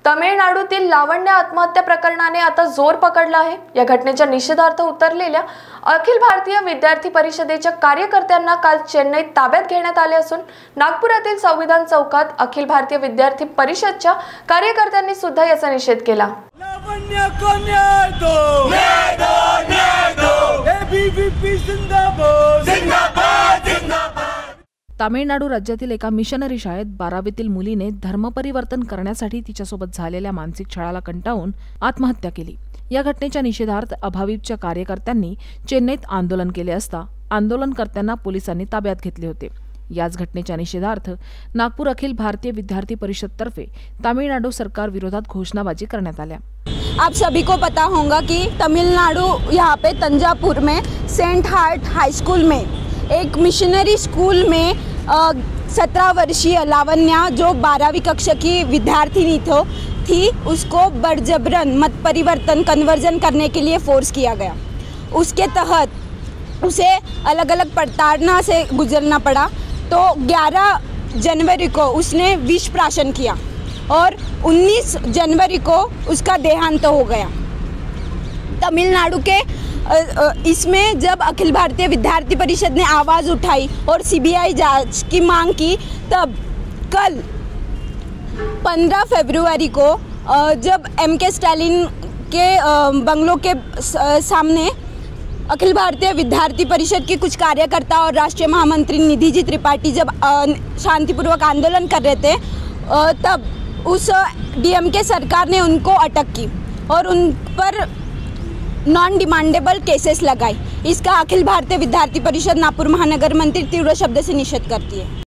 तमिळनाडूतील लावण्य आत्महत्या प्रकरणाने आता जोर पकडला आहे। या घटनेच्या निषेधार्थ उतरलेल्या अखिल भारतीय विद्यार्थी परिषदेच्या कार्यकर्त्यांना काल चेन्नईत ताब्यात घेण्यात आले असून नागपुरातील संविधान चौकात अखिल भारतीय विद्यार्थी परिषदच्या कार्यकर्त्यांनी सुद्धा याचा निषेध केला। लावण्य को न्याय दो, न्याय दो, न्याय दो, एबीवीपी जिंदाबाद, जिंदाबाद, जिंदाबाद। तामिळनाडू राज्यातील एका मिशनरी शाळेत 12वीतील मुलीने धर्मपरिवर्तन करण्यासाठी तिच्यासोबत झालेल्या मानसिक छळाला कंटाळून आत्महत्या केली। या घटनेच्या निषेधार्थ अभाविपच्या कार्यकर्त्यांनी चेन्नईत आंदोलन केले असता आंदोलनकर्त्यांना पोलिसांनी ताब्यात घेतले होते। याच घटनेच्या निषेधार्थ नागपूर अखिल भारतीय विद्यार्थी परिषद तर्फे तमिळनाडू सरकार विरोधात घोषणाबाजी करण्यात आल्या। आप सभी को पता होगा कि तमिलनाडु यहाँ पे तंजापुर में सेंट हार्ट हाई स्कूल में एक मिशनरी स्कूल में 17 वर्षीय लावण्या जो 12वीं कक्षा की विद्यार्थिनी थी, उसको बरजबरन मत परिवर्तन कन्वर्जन करने के लिए फोर्स किया गया। उसके तहत उसे अलग अलग प्रताड़ना से गुजरना पड़ा। तो 11 जनवरी को उसने विष प्राशन किया और 19 जनवरी को उसका देहांत हो गया। तमिलनाडु के इसमें जब अखिल भारतीय विद्यार्थी परिषद ने आवाज़ उठाई और सीबीआई जांच की मांग की, तब कल 15 फरवरी को जब MK स्टालिन के बंगलों के सामने अखिल भारतीय विद्यार्थी परिषद के कुछ कार्यकर्ता और राष्ट्रीय महामंत्री निधि जी त्रिपाठी जब शांतिपूर्वक आंदोलन कर रहे थे, तब उस DMK सरकार ने उनको अटक की और उन पर नॉन डिमांडेबल केसेस लगाई। इसका अखिल भारतीय विद्यार्थी परिषद नागपुर महानगर मंत्री तीव्र शब्द से निषेध करती है।